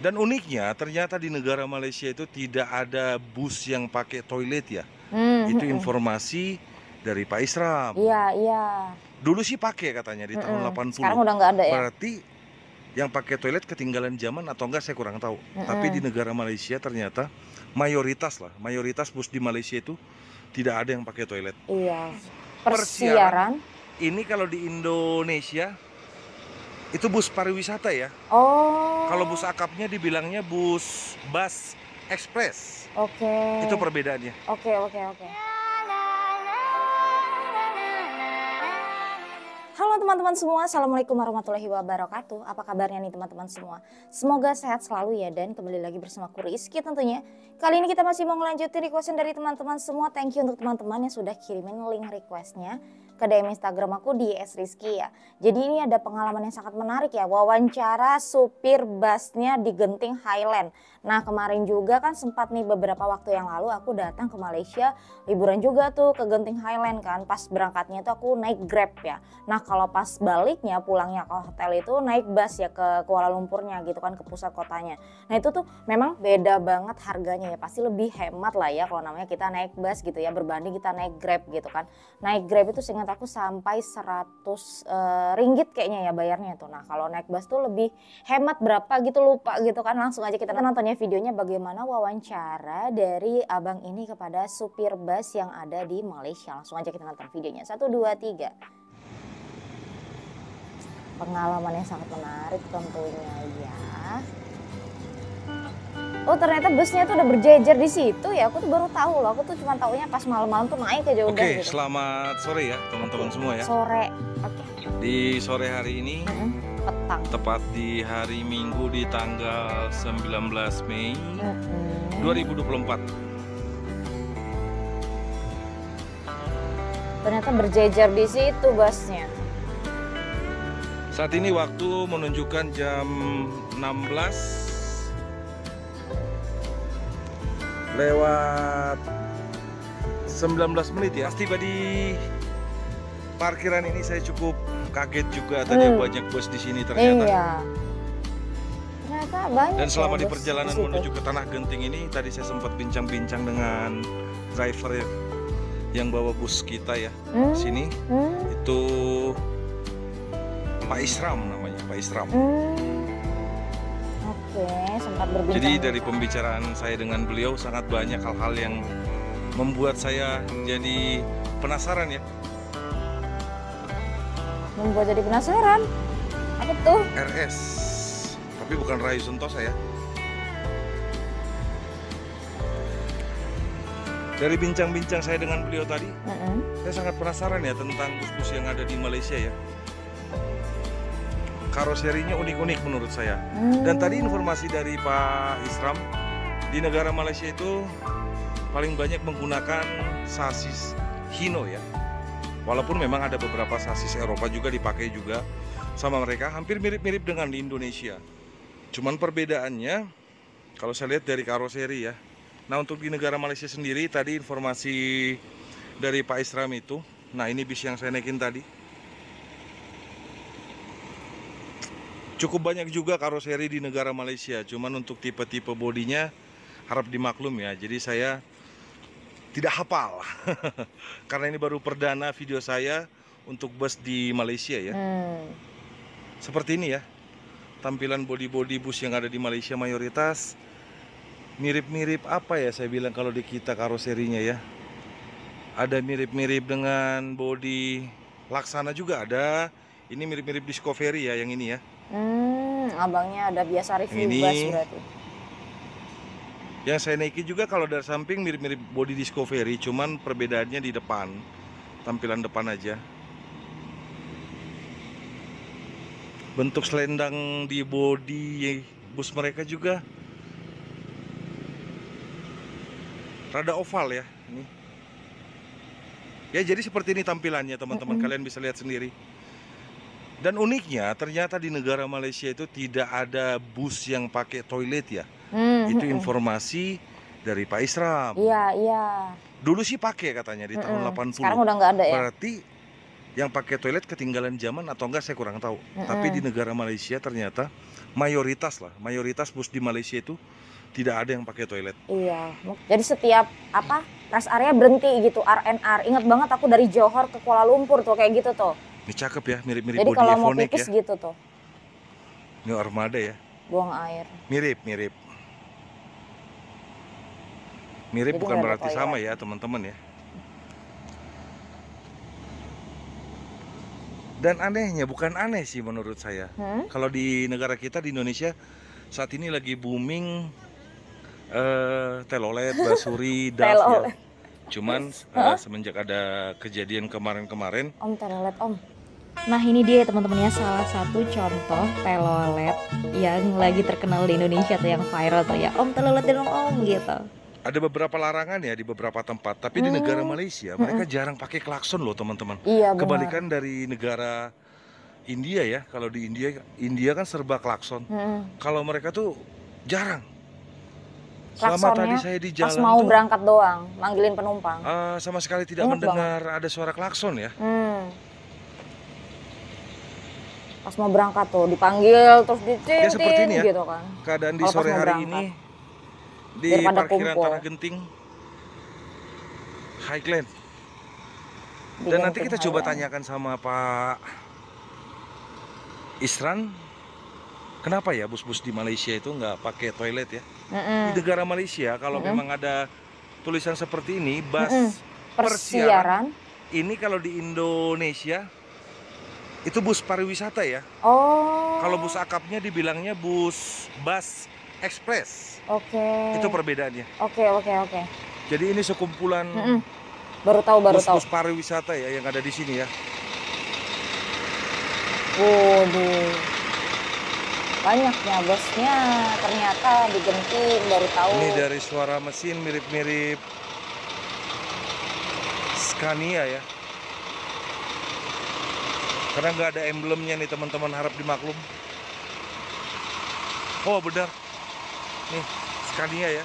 Dan uniknya ternyata di negara Malaysia itu tidak ada bus yang pakai toilet ya. Itu informasi dari Pak Isram. Iya, iya. Dulu sih pakai katanya di tahun 80. Sekarang udah nggak ada ya? Berarti yang pakai toilet ketinggalan zaman atau enggak saya kurang tahu. Tapi di negara Malaysia ternyata mayoritas bus di Malaysia itu tidak ada yang pakai toilet. Iya. Persiaran ini kalau di Indonesia itu bus pariwisata ya. Oh. Kalau bus akapnya dibilangnya bus ekspres. Oke. Itu perbedaannya. Oke. Halo teman-teman semua, Assalamualaikum warahmatullahi wabarakatuh. Apa kabarnya nih teman-teman semua? Semoga sehat selalu ya, dan kembali lagi bersama aku Rizky tentunya. Kali ini kita masih mau ngelanjutin requestan dari teman-teman semua. Thank you untuk teman-teman yang sudah kirimin link requestnya ke DM Instagram aku di @rizky ya. Jadi ini ada pengalaman yang sangat menarik ya, wawancara supir busnya di Genting Highland. Nah kemarin juga kan sempat nih beberapa waktu yang lalu aku datang ke Malaysia, liburan juga tuh ke Genting Highland kan. Pas berangkatnya tuh aku naik Grab ya. Nah kalau pas baliknya pulangnya ke hotel itu naik bus ya ke Kuala Lumpurnya gitu kan, ke pusat kotanya. Nah itu tuh memang beda banget harganya ya, pasti lebih hemat lah ya kalau namanya kita naik bus gitu ya, berbanding kita naik Grab gitu kan. Naik Grab itu seingat aku sampai 100 ringgit kayaknya ya bayarnya tuh. Nah kalau naik bus tuh lebih hemat berapa gitu lupa gitu kan. Langsung aja kita nontonnya videonya bagaimana wawancara dari abang ini kepada supir bus yang ada di Malaysia. Langsung aja kita nonton videonya, 1, 2, 3. Pengalaman yang sangat menarik tentunya ya. Oh ternyata busnya tuh udah berjejer di situ ya. Aku tuh baru tahu loh. Aku tuh cuma taunya pas malam-malam tuh naik aja udah Oke, gitu. selamat sore ya teman-teman semua ya. Sore. Oke. Di sore hari ini, petang. tepat di hari Minggu di tanggal 19 Mei 2024. Ternyata berjejer di situ busnya. Saat ini waktu menunjukkan jam 16 lewat 19 menit ya. Tiba di parkiran ini saya cukup kaget juga, tadi banyak bus di sini ternyata. Iya. Ternyata banyak. Dan selama ya di perjalanan menuju ke Tanah Genting ini, tadi saya sempat bincang-bincang dengan driver yang bawa bus kita ya di sini. Itu Pak Isram namanya, Pak Isram. Oke, sempat berbincang. Jadi dari pembicaraan saya dengan beliau sangat banyak hal-hal yang membuat saya jadi penasaran ya. Membuat jadi penasaran? Apa tuh? RS, tapi bukan Rayu Sentosa ya. Dari bincang-bincang saya dengan beliau tadi, saya sangat penasaran ya tentang bus-bus yang ada di Malaysia ya. Karoserinya unik-unik menurut saya. Dan tadi informasi dari Pak Isram, di negara Malaysia itu paling banyak menggunakan sasis Hino ya. Walaupun memang ada beberapa sasis Eropa juga dipakai juga sama mereka, hampir mirip-mirip dengan di Indonesia. Cuman perbedaannya kalau saya lihat dari karoseri ya. Nah untuk di negara Malaysia sendiri tadi informasi dari Pak Isram itu, nah ini bis yang saya naikin tadi, cukup banyak juga karoseri di negara Malaysia. Cuman untuk tipe-tipe bodinya harap dimaklum ya. Jadi saya tidak hafal karena ini baru perdana video saya untuk bus di Malaysia ya. Seperti ini ya tampilan bodi-bodi bus yang ada di Malaysia, mayoritas mirip-mirip apa ya saya bilang kalau di kita karoserinya ya. Ada mirip-mirip dengan bodi Laksana juga ada. Ini mirip-mirip Discovery ya yang ini ya. Abangnya ada biasa review ini, bus berarti. Yang saya naikin juga kalau dari samping mirip-mirip bodi Discovery, cuman perbedaannya di depan, tampilan depan aja. Bentuk selendang di bodi bus mereka juga rada oval ya ini. Ya jadi seperti ini tampilannya teman-teman, kalian bisa lihat sendiri. Dan uniknya ternyata di negara Malaysia itu tidak ada bus yang pakai toilet ya. Itu informasi dari Pak Isram. Iya. Dulu sih pakai katanya di tahun 80. Sekarang udah nggak ada ya. Berarti yang pakai toilet ketinggalan zaman atau enggak saya kurang tahu. Tapi di negara Malaysia ternyata mayoritas bus di Malaysia itu tidak ada yang pakai toilet. Iya, jadi setiap rest area berhenti gitu, R&R. Ingat banget aku dari Johor ke Kuala Lumpur tuh kayak gitu tuh. Ini cakep ya, mirip-mirip Jadi body kalau mau Evonik pipis ya. gitu tuh, Ini armada ya. buang air. Mirip. Jadi Bukan nggak ada berarti sama toilet. ya teman-teman ya. Dan anehnya, bukan aneh sih menurut saya. Kalau di negara kita di Indonesia saat ini lagi booming telolet, basuri, DAF ya. Telolet. Cuman semenjak ada kejadian kemarin-kemarin, Om telolet om. Nah ini dia teman-teman ya, salah satu contoh telolet yang lagi terkenal di Indonesia tuh, yang viral tuh ya. Om telolet dong om gitu. ada beberapa larangan ya di beberapa tempat. Tapi di negara Malaysia mereka jarang pakai klakson loh teman-teman. Iya benar. Kebalikan dari negara India ya. Kalau di India kan serba klakson. Kalau mereka tuh jarang. Selama tadi saya di pas jalan mau tuh berangkat doang, manggilin penumpang. sama sekali tidak Ingat mendengar ada suara klakson ya. Pas mau berangkat tuh dipanggil terus Ya seperti ini ya, gitu kan. keadaan di Kalau pas sore mau hari berangkat. ini di Biar pada parkiran kumpul. Tanah Genting Highland. Di Dan nanti Genting kita coba Highland. tanyakan sama Pak Isran, kenapa ya bus-bus di Malaysia itu nggak pakai toilet ya? Di negara Malaysia kalau memang ada tulisan seperti ini, bus persiaran, ini kalau di Indonesia itu bus pariwisata ya. Oh. Kalau bus akapnya dibilangnya bus ekspres. Oke. Itu perbedaannya. Oke. Jadi ini sekumpulan Baru tahu. bus-bus pariwisata ya yang ada di sini ya. Waduh. Banyaknya bosnya ternyata di Genting, baru tahu. Ini dari suara mesin mirip-mirip Scania ya. Karena nggak ada emblemnya nih teman-teman, harap dimaklum. Oh benar, nih Scania ya.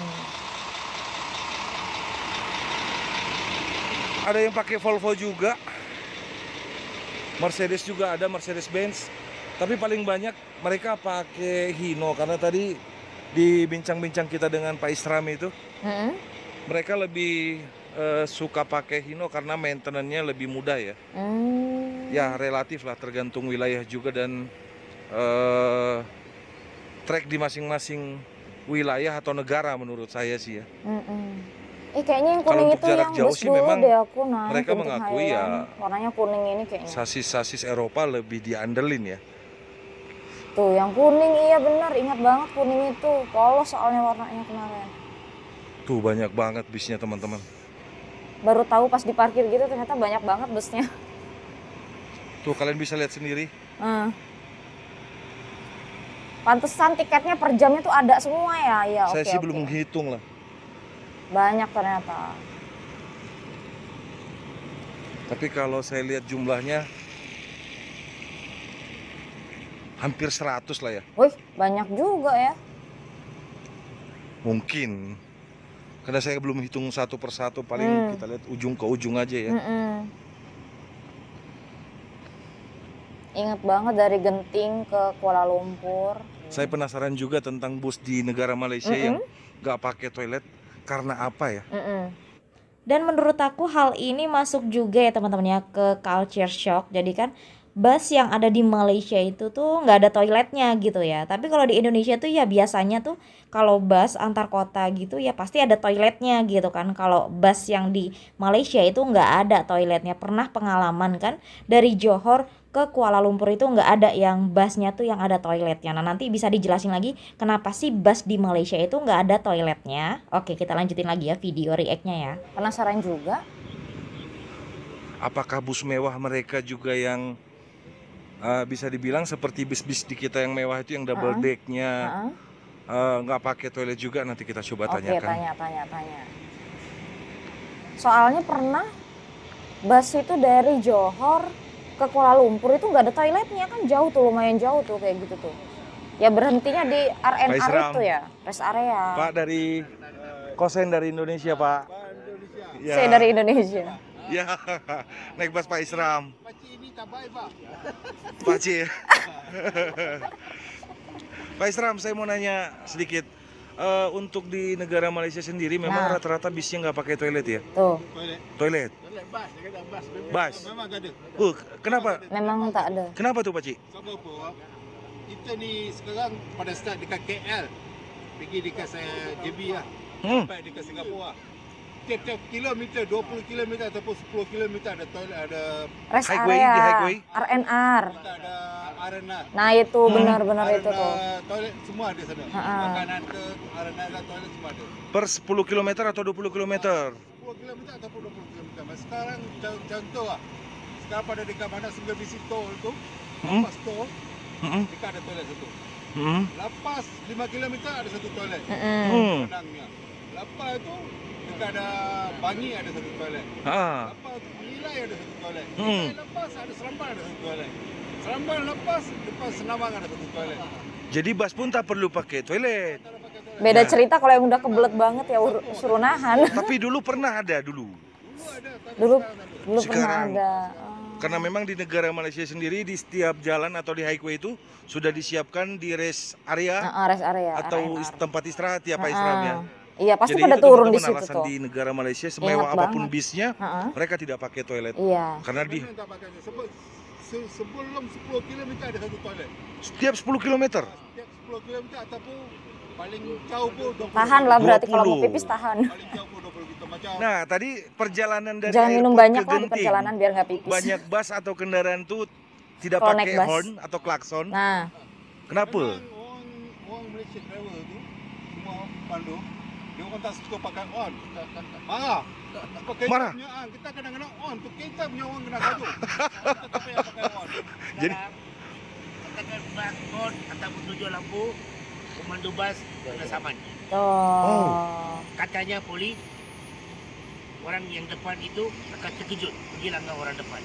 Ada yang pakai Volvo juga, Mercedes juga ada, Mercedes-Benz. Tapi paling banyak mereka pakai Hino, karena tadi di bincang-bincang kita dengan Pak Isram itu, mereka lebih suka pakai Hino karena maintenance-nya lebih mudah ya. Ya relatif lah, tergantung wilayah juga dan trek di masing-masing wilayah atau negara menurut saya sih ya. Kayaknya yang Kalau kuning untuk itu jarak yang jauh bus sih dulu memang deh aku naik. mereka Genting mengakui Highland. ya Warnanya kuning ini kayaknya. sasis Eropa lebih diandelin ya. Tuh yang kuning, iya benar, ingat banget kuning itu. Polos soalnya warnanya kemarin. Tuh banyak banget bisnya teman-teman. Baru tahu pas diparkir gitu ternyata banyak banget busnya. Tuh kalian bisa lihat sendiri. Pantesan tiketnya per jamnya tuh ada semua ya. Ya Saya oke, sih belum menghitung lah. Banyak ternyata. Tapi kalau saya lihat jumlahnya hampir 100 lah ya. Wih, banyak juga ya. Mungkin. Karena saya belum hitung satu persatu, paling kita lihat ujung ke ujung aja ya. Ingat banget dari Genting ke Kuala Lumpur. Saya penasaran juga tentang bus di negara Malaysia yang nggak pakai toilet karena apa ya? Dan menurut aku hal ini masuk juga ya teman-teman ya ke culture shock. Jadi kan bus yang ada di Malaysia itu tuh nggak ada toiletnya gitu ya. Tapi kalau di Indonesia tuh ya biasanya tuh kalau bus antar kota gitu ya pasti ada toiletnya gitu kan. Kalau bus yang di Malaysia itu nggak ada toiletnya. Pernah pengalaman kan dari Johor ke Kuala Lumpur itu nggak ada yang busnya tuh yang ada toiletnya. Nah nanti bisa dijelasin lagi kenapa sih bus di Malaysia itu nggak ada toiletnya. Oke, kita lanjutin lagi ya video react-nya ya. Penasaran juga? Apakah bus mewah mereka juga yang bisa dibilang seperti bis-bis di kita yang mewah itu yang double deck-nya nggak pakai toilet juga? Nanti kita coba tanyakan. Oke, tanya. Soalnya pernah bus itu dari Johor ke Kuala Lumpur itu nggak ada toiletnya, kan jauh tuh, lumayan jauh tuh kayak gitu tuh. Ya berhentinya di R&R itu ya, rest area. Pak dari Kosen dari Indonesia Pak. Ya. Saya dari Indonesia. Ya, naik bus Pak Isram. Pakcik ini tak baik, Pak. Pakcik. Pak Isram, saya mau nanya sedikit. Untuk di negara Malaysia sendiri memang Nah. rata-rata bisnya nggak pakai toilet ya? Tuh, Toilet. Bas, dia kata bas. Bas. Memang tak ada. Kenapa? memang tak ada. Kenapa tuh Pak Cik? Sebab apa? Kita ni sekarang pada start dekat KL. Pergi dekat JB lah. Sampai dekat Singapura. Tiap-tiap kilometer, 20 kilometer ataupun 10 kilometer ada toilet, ada Rest Highway, area, di highway? RNR. kita ada arena. Nah itu benar-benar itu tuh. Toilet semua ada sana. Ha-ha. Makanan ke arena ke toilet semua ada. Per 10 km atau 20 km? 10 kilometer ataupun 20 kilometer. Sekarang contoh lah. Sekarang pada dekat mana Sungai Besi Tol tu, lepas tol, dekat ada toilet satu. Lepas 5 kilometer ada satu toilet. Penangnya. Lepas tu dekat ada Bangi ada satu toilet. Lepas tu Nilai ada satu toilet. Nilai lepas ada Seremban ada satu toilet. Seremban lepas Senawang ada satu toilet. Jadi bas pun tak perlu pakai toilet. Tak ada pakai toilet. Beda cerita kalau yang udah kebelet banget ya suruh nahan. Tapi dulu pernah ada dulu. Dulu ada, tapi Dulu sekarang tak ada. pernah Sekarang. ada. Karena memang di negara Malaysia sendiri di setiap jalan atau di highway itu sudah disiapkan di rest area Rest area. atau RNR. tempat istirahat ya Pak Isram ya. Iya pasti Jadi pada itu turun di teman-teman situ alasan tuh. di negara Malaysia semewah Enak apapun banget. bisnya mereka tidak pakai toilet. Iya. Karena di Memang tak pakai. Sebelum 10 kilometer ada satu toilet. setiap 10 km. Setiap 10 kilometer ataupun paling jauh pun 20 Tahan lah berarti kalau mau 20. pipis tahan. Paling jauh pun 20 kilometer. Macam Nah, tadi perjalanan dari Jangan minum airport banyak ke lah di Genting, perjalanan biar nggak pipis. banyak bus atau kendaraan tuh tidak Kalau pakai naik bus. horn atau klakson. Nah, Kenapa? memang orang Malaysia driver tu semua pandu dia orang tak suka pakai on. Marah. Pakai Marah? kita kadang-kadang on tu kita punya orang kena gaduh. Kita tak payah pakai on. Jadi Katakan bas on ataupun tujuh lampu pemandu bas kena saman. tuh. Katanya polis orang yang depan itu akan terkejut pergi langgar orang depan.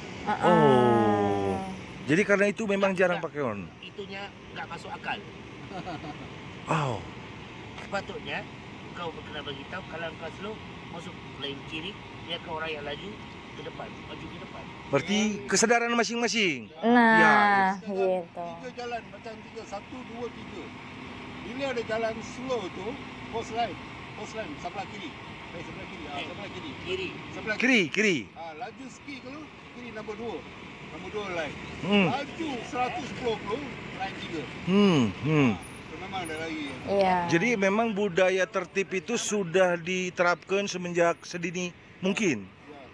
Oh. Jadi karena itu memang jarang pakai on. Itunya nggak masuk akal. Oh. Sepatutnya kau kena bagi tahu kalau kau slow masuk lane kiri biarkan orang yang laju ke depan, maju ke depan. Berarti kesadaran masing-masing. Nah, Ya, gitu. Tiga jalan macam tiga, 1, 2, 3. Bila ada jalan slow tu, post line sebelah kiri. Sebelah kiri, sebelah kiri. Kiri. Sebelah Kiri. laju sikit kalau kiri nombor 2. Nombor 2 line. Hmm. Laju 110 kalau line 3. Itu memang ada lagi. Iya. Jadi memang budaya tertib itu sudah diterapkan semenjak sedini mungkin.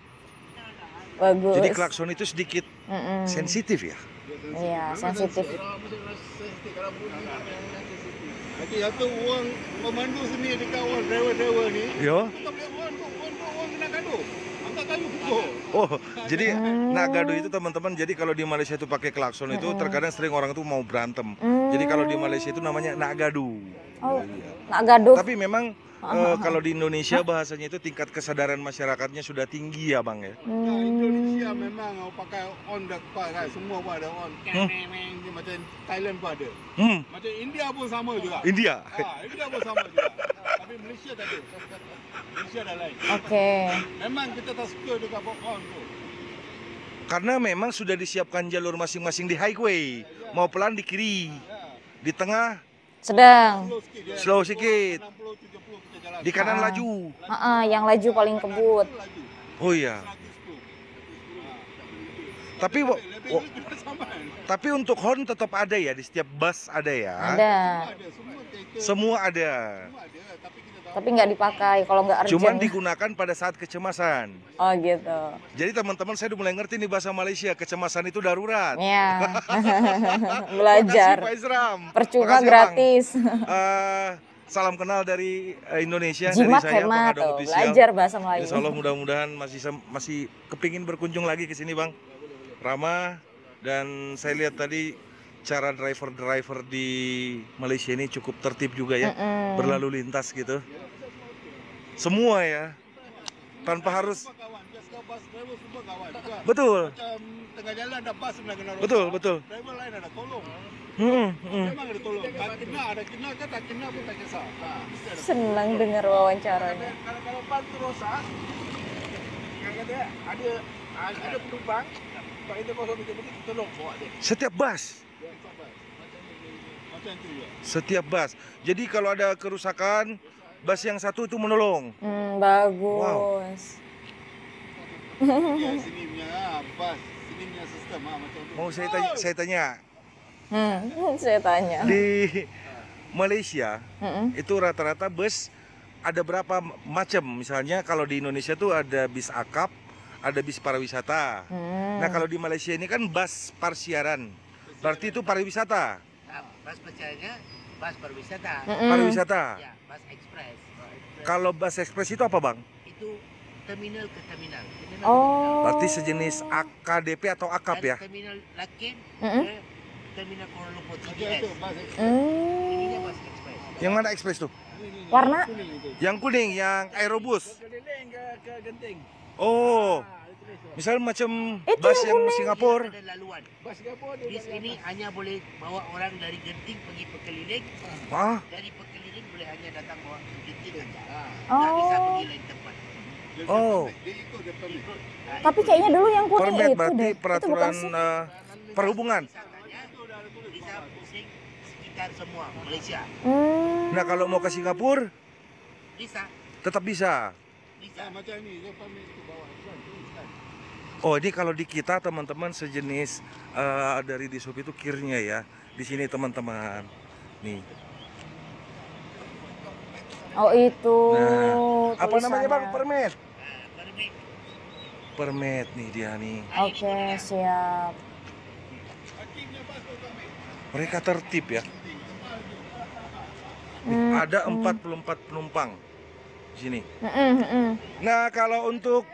Bagus. Jadi klakson itu sedikit sensitif ya. Iya, sensitif. Kalau bunyi yang sensitif. Jadi satu orang pemandu sendiri dekat orang driver ni. Yo. Kita boleh orang kena gaduh. Angkat kayu pukul. Oh, jadi nak gaduh itu teman-teman. Jadi kalau di Malaysia itu pakai klakson itu terkadang sering orang itu mau berantem. Jadi kalau di Malaysia itu namanya nak gaduh. Oh, nak gaduh. Tapi memang kalau di Indonesia bahasanya itu tingkat kesadaran masyarakatnya sudah tinggi ya Bang ya. Nah, Indonesia memang pakai on dah pakai semua pun ada on. Macam Thailand pun ada. Macam India pun sama juga. India. India pun sama juga. Tapi Malaysia tak ada. Malaysia dah lain. Oke. Memang kita tak suka dekat on tu. Karena memang sudah disiapkan jalur masing-masing di highway. Mau pelan di kiri, di tengah Sedang. Slow sikit dia. slow sikit, 60, 70 kita jalan. di kanan laju. Yang laju paling kebut. Laju. Oh iya. 110. Tapi Lebih kita sama. tapi untuk horn tetap ada ya di setiap bus ada ya. Ada. Ada semua kereta. Semua ada. Semua ada, tapi kita tahu. Tapi nggak dipakai kalau nggak urgent. Cuman digunakan pada saat kecemasan. Oh gitu. Jadi teman-teman saya udah mulai ngerti nih bahasa Malaysia, kecemasan itu darurat. Ya. Belajar. Makasih Pak Isram. Percuma Makasih, Bang. gratis. Salam kenal dari Indonesia, Jimat dari saya hemat Bang Adong tuh. Official. Belajar bahasa Melayu. Insya Allah mudah-mudahan masih kepingin berkunjung lagi ke sini Bang. Ramah, dan saya lihat tadi cara driver di Malaysia ini cukup tertib juga ya, berlalu lintas gitu. Semua ya, tanpa harus. Semua kawan. Biasa bus driver semua kawan juga. Betul. Macam tengah jalan ada bas nak kena rosak. Betul. Driver lain ada tolong. Hmm. Memang ada tolong. Ada kena ke tak kena pun tak kisah. Senang dengar wawancaranya. Kalau ban tu rosak, yang kata ada penumpang, Pak kita kosong kita pergi tolong bawa dia. Setiap bus. macam itu ya. Setiap bus. Jadi kalau ada kerusakan, bus yang satu itu menolong. Bagus. Ya, sini punya bus, sini punya sistem macam itu. Mau saya tanya, Saya tanya. di Malaysia Mm-mm. itu rata-rata bus ada berapa macam? Misalnya kalau di Indonesia tuh ada bis akap, ada bis pariwisata. Nah kalau di Malaysia ini kan bus parsiaran, berarti itu pariwisata. Nah, bus percaranya bus pariwisata. Pariwisata. Ya, bus ekspres. Kalau bus ekspres itu apa bang? Itu terminal ke terminal. Oh. Berarti sejenis AKDP atau akap Dari ya? terminal Lakin Mm-mm. ke terminal Kuala Lumpur Macam TGS. itu bus. Ininya bus ekspres. Yang mana ekspres tuh? Warna? Kuning itu. Yang kuning, yang aerobus. Keliling ke Genting. Oh, misalnya macam Itu bus yang yang kuning. Singapura. Ada laluan. Bus Singapura dia. Bis ini hanya boleh bawa orang dari Genting pergi Pekeliling. Ah, Dari Pekeliling boleh hanya datang bawa ke Genting saja. Oh. Tak bisa pergi lain tempat. Oh. Dia ikut dia permit. Ikut. Tapi kayaknya dulu yang kuning permit itu berarti deh. Itu bukan peraturan sih? perhubungan. Wisatanya bisa pusing sekitar semua Malaysia. Nah kalau mau ke Singapura Bisa, tetap bisa. bisa. Macam ni dia permit itu bawa kan. Oh ini kalau di kita teman-teman sejenis dari di Shopee itu kirnya ya. Di sini teman-teman. Nih. Oh itu. Nah, apa namanya bang? tulisannya. Permit. Nah, permit. Permit nih dia nih. Oke, siap. Mereka tertib ya. Nih, ada 44 penumpang di sini. Nah kalau untuk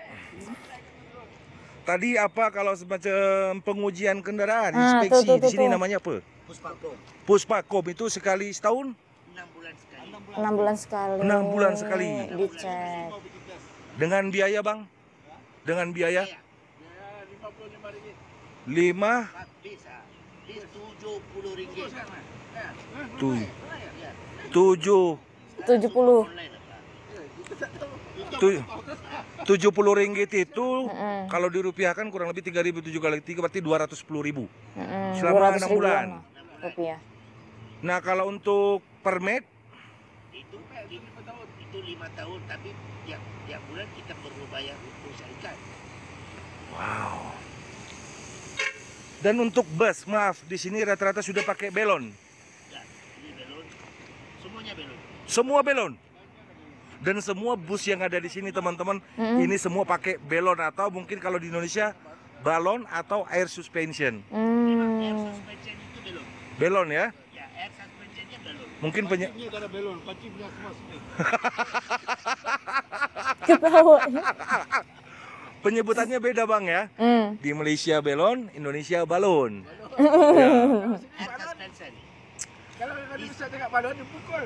tadi apa kalau semacam pengujian kendaraan, inspeksi tuh, di sini tuh. namanya apa? Puspakom, Puspakom itu sekali setahun? 6 bulan sekali. 6 bulan sekali. 6 bulan sekali. Dicek. Dengan biaya bang? Dengan biaya? Ya, 5 bisa. Bis 70 ringgit. tuh, Ya, 7 70. online apa? 70 ringgit itu kalau dirupiahkan kurang lebih 3.007 kali 3 berarti 210.000 selama 6 bulan. Rupiah. Nah kalau untuk permit Itu 5 tahun, tapi tiap bulan kita perlu bayar untuk syarikat. wow. Dan untuk bus, maaf, di sini rata-rata sudah pakai belon. Ya, ini belon, semuanya belon. Semua belon. Dan semua bus yang ada di sini teman-teman, ini semua pakai belon atau mungkin kalau di Indonesia balon atau air suspension. Air suspension itu belon. Belon ya. Ya, air suspensionnya belon. Mungkin Ini ada belon, panci punya semua spring. Ketawa. penyebutannya beda bang ya. Di Malaysia belon, Indonesia balon. Air suspension. Kalau tadi bisa tengok balon dia pukul.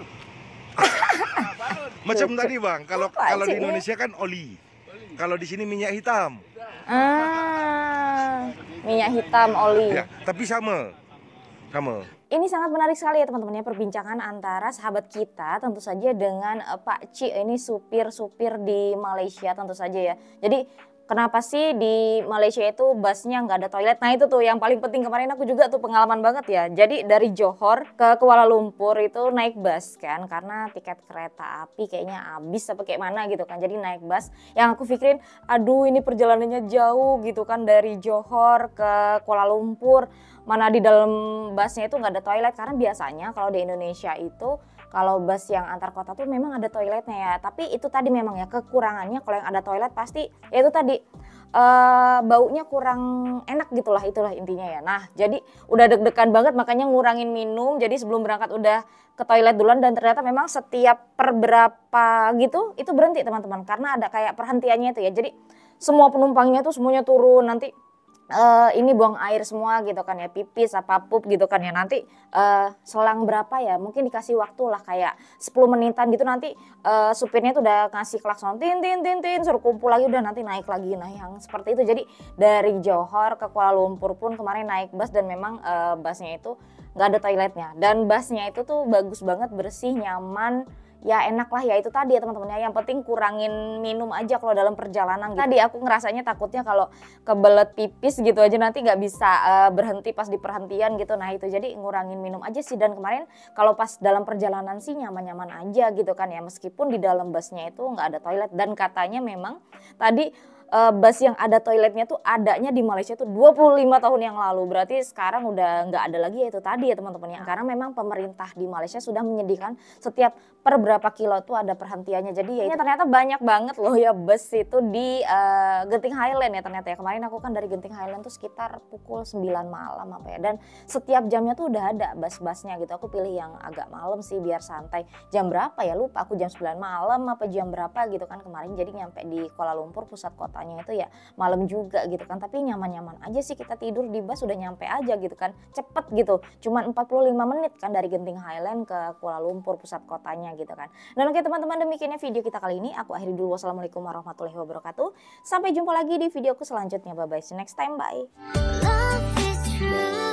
Macam tadi bang, kalau Apa kalau di sih? Indonesia kan oli. Kalau di sini minyak hitam. Minyak hitam oli. Ya, tapi sama. Sama. Ini sangat menarik sekali ya teman-teman ya, perbincangan antara sahabat kita tentu saja dengan Pak Ci, ini supir-supir di Malaysia tentu saja ya. Jadi kenapa sih di Malaysia itu busnya nggak ada toilet? Nah itu tuh yang paling penting, kemarin aku juga tuh pengalaman banget ya. Jadi dari Johor ke Kuala Lumpur itu naik bus kan, karena tiket kereta api kayaknya habis apa kayak mana gitu kan. Jadi naik bus yang aku pikirin, aduh ini perjalanannya jauh gitu kan dari Johor ke Kuala Lumpur. Mana di dalam busnya itu nggak ada toilet, karena biasanya kalau di Indonesia itu kalau bus yang antar kota tuh memang ada toiletnya ya. Tapi itu tadi memang ya kekurangannya, kalau yang ada toilet pasti ya itu tadi baunya kurang enak gitulah, itulah intinya ya. Nah jadi udah deg-degan banget makanya ngurangin minum, jadi sebelum berangkat udah ke toilet duluan, dan ternyata memang setiap per berapa gitu itu berhenti teman-teman, karena ada kayak perhentiannya itu ya. Jadi semua penumpangnya tuh semuanya turun, nanti ini buang air semua gitu kan ya, pipis apa pup gitu kan ya. Nanti selang berapa ya, mungkin dikasih waktu lah kayak 10 menitan gitu, nanti supirnya tuh udah ngasih klakson tin tin tin tin, suruh kumpul lagi, udah nanti naik lagi. Nah yang seperti itu. Jadi dari Johor ke Kuala Lumpur pun kemarin naik bus, dan memang busnya itu nggak ada toiletnya, dan busnya itu tuh bagus banget, bersih, nyaman. ya enak lah ya, itu tadi ya teman-teman ya, yang penting kurangin minum aja kalau dalam perjalanan gitu. Tadi aku ngerasanya takutnya kalau kebelet pipis gitu aja nanti nggak bisa berhenti pas di perhentian gitu. Nah itu jadi ngurangin minum aja sih. Dan kemarin kalau pas dalam perjalanan sih nyaman-nyaman aja gitu kan ya, meskipun di dalam busnya itu nggak ada toilet. Dan katanya memang tadi bus yang ada toiletnya tuh adanya di Malaysia tuh 25 tahun yang lalu. Berarti sekarang udah nggak ada lagi ya, itu tadi ya teman-teman ya. Karena memang pemerintah di Malaysia sudah menyediakan setiap per berapa kilo tuh ada perhentiannya. Jadi ya ternyata banyak banget loh ya bus itu di Genting Highland ya ternyata ya. Kemarin aku kan dari Genting Highland tuh sekitar pukul 9 malam apa ya. Dan setiap jamnya tuh udah ada bus-busnya gitu. Aku pilih yang agak malam sih biar santai. Jam berapa ya lupa, aku jam 9 malam apa jam berapa gitu kan kemarin. Jadi nyampe di Kuala Lumpur pusat kota itu ya malam juga gitu kan, tapi nyaman-nyaman aja sih, kita tidur di bus udah nyampe aja gitu kan, cepet gitu, cuman 45 menit kan dari Genting Highland ke Kuala Lumpur pusat kotanya gitu kan. Dan oke teman-teman, demikiannya video kita kali ini, aku akhiri dulu. Wassalamualaikum warahmatullahi wabarakatuh, sampai jumpa lagi di videoku selanjutnya, bye bye, see you next time, bye.